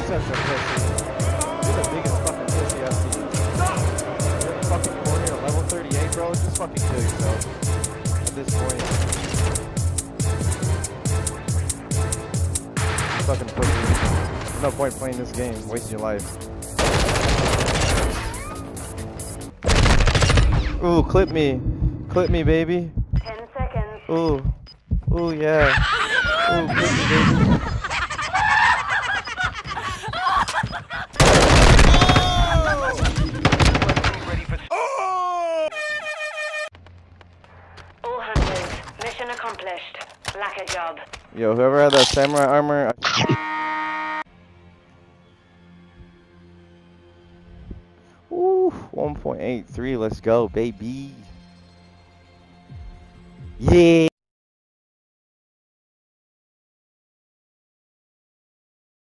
such a pussy. You're the biggest fucking pussy I've seen. You're in the fucking corner at level 38, bro. Just fucking kill yourself. At this point. You fucking pussy. There's no point playing this game. Wasting your life. Ooh, clip me. Clip me, baby. 10 seconds. Ooh. Ooh, yeah. Ooh, clip me, baby. All hunters, mission accomplished. Lack a job. Yo, whoever had that samurai armor. Ooh, 1.83. Let's go, baby. Yeah.